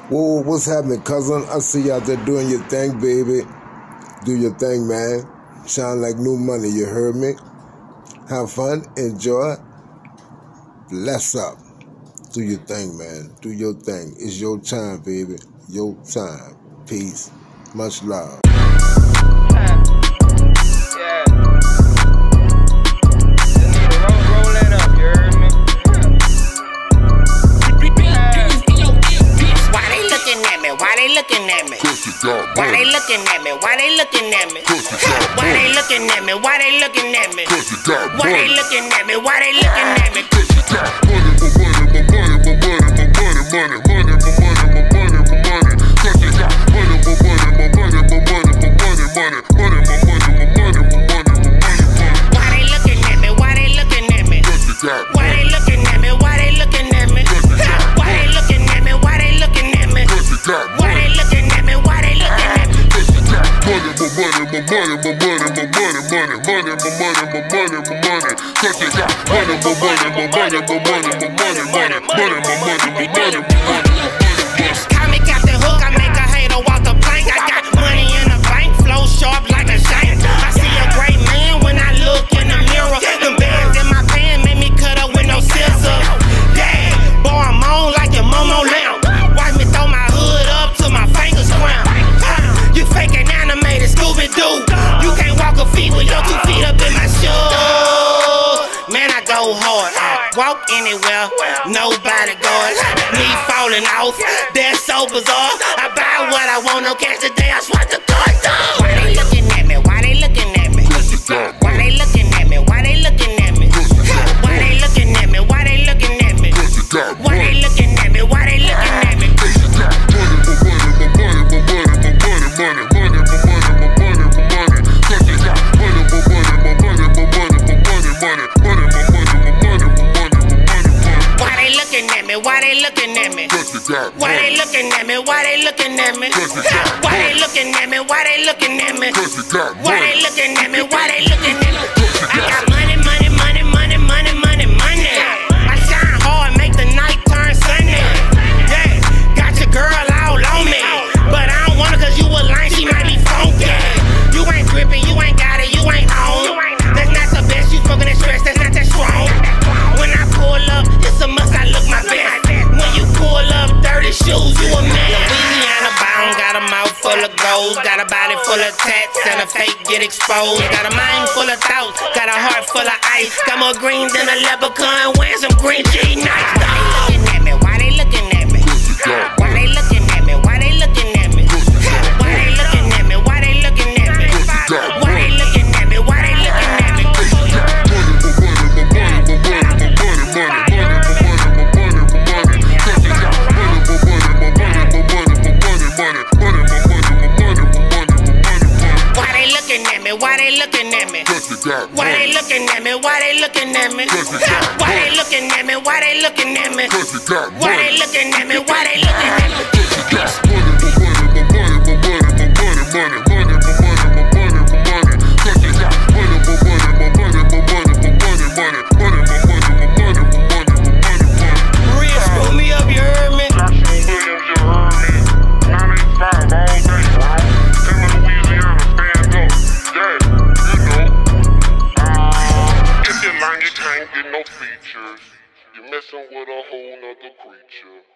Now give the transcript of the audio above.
Whoa, what's happening, cousin? I see you out there doing your thing, baby. Do your thing, man. Shine like new money, you heard me? Have fun, enjoy, bless up. Do your thing, man. Do your thing. It's your time, baby. Your time. Peace. Much love. Why they looking at me? Why they looking at me? Why they looking at me? Why they looking at me? Why they looking at me? Why they looking at me? Why they looking at me? Why they looking at me? Why they looking at me? Why they looking at me? Why they looking at me? Why they looking at me? Why they looking at me? Why they looking at me? Why they looking at me? Comic got the hook, I make a hater walk the plank. I got money in the bank, flow sharp like a shank. I see a great man when I look in the mirror. Them bands in my pen make me cut up with no scissors. Yeah, boy, I'm on like your Momo lamp. Watch me throw my hood up till my fingers cramp. You faking animated Scooby-Doo. You can't walk a feet with your 2 feet up in my shoes. Man, I go hard. I walk anywhere, nobody guards me falling off. That's so bizarre. I buy what I want, no cash today. I swipe the cards off. Why they looking at me? Why they looking at me? Why they looking at me? Why they looking at me? Why they looking at me? Why they looking at me? Why they looking at me? Why they looking at me? Why they looking at me? Why they looking at me? Why they looking at me? Why they looking at me? Why they looking at me? Why they looking at me? Why they looking at me? I got money, money, money, money, money, money, money. I shine hard, make the night turn sunny. Yeah, got your girl all on me, but I don't want her 'cause you a line, she might be funky. You ain't gripping, you ain't got it, you ain't on. That's not the best, you smoking that stress, that's not that strong. When I pull up, it's a must, I look my best. When you pull up, dirty shoes, you a man. Louisiana bound, got a mouth full of gold, got a body full of tats, and a fake get exposed. Got a mind full of thoughts, got a heart full of ice. Got more green than a leprechaun, wearing some green tea nights. Why they looking at me? Why they looking at me? Why they looking at me? Why they looking at me? Why they looking at me? Why they looking at me? Why they looking at me? Why they looking at me? Why they looking at me? Why they looking at me? Why they looking at me? Why they looking at me? Why they looking at me? Why they looking at me? Why they looking at me? Real screw me up, you heard me? You can't get no features. You're messing with a whole nother creature.